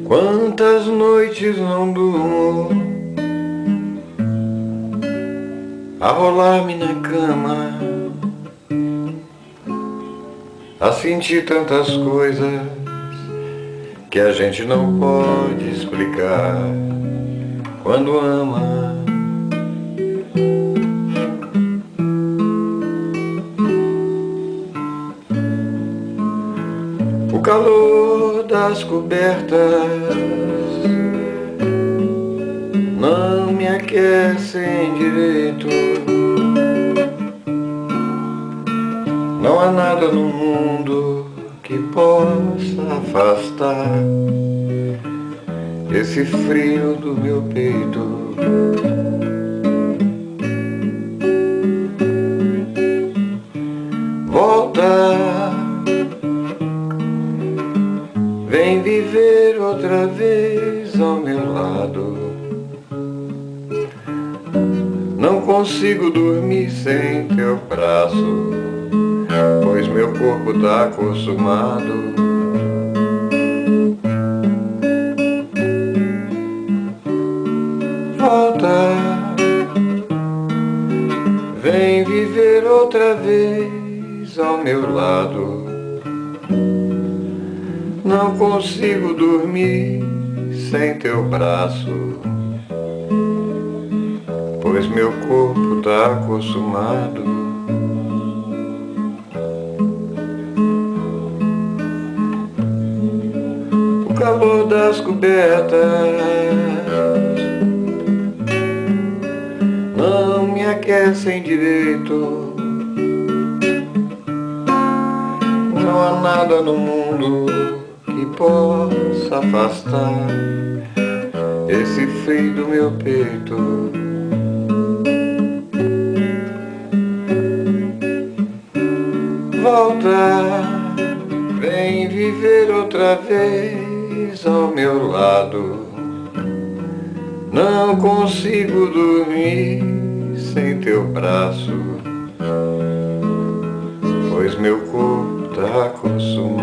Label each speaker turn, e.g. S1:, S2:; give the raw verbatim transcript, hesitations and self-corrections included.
S1: Quantas noites não durmo a rolar-me na cama, a sentir tantas coisas que a gente não pode explicar quando ama. O calor das cobertas não me aquecem direito. Não há nada no mundo que possa afastar esse frio do meu peito. Volta, vem viver outra vez ao meu lado. Não consigo dormir sem teu braço, pois meu corpo tá acostumado. Volta, vem viver outra vez ao meu lado. Não consigo dormir sem teu braço, pois meu corpo tá acostumado. O calor das cobertas não me aquecem direito. Não há nada no mundo que possa afastar esse frio do meu peito. Volta, vem viver outra vez ao meu lado. Não consigo dormir sem teu braço, pois meu corpo tá acostumado.